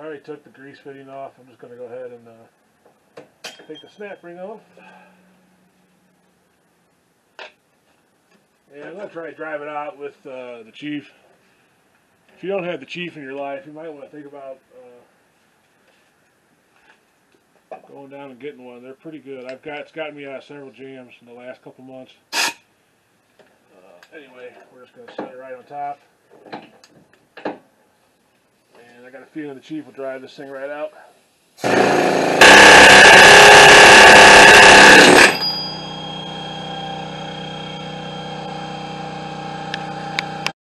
I already took the grease fitting off. I'm just going to go ahead and take the snap ring off. And I'm going to try to drive it out with the Chief. If you don't have the Chief in your life, you might want to think about going down and getting one. They're pretty good. It's gotten me out of several jams in the last couple months. Anyway, we're just going to set it right on top. And I got a feeling the Chief will drive this thing right out.